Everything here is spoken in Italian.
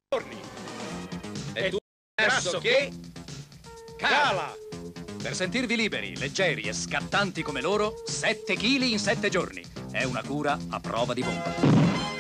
giorni. E tu, grasso che cala. Per sentirvi liberi, leggeri e scattanti come loro, 7 kg in 7 giorni. È una cura a prova di bomba.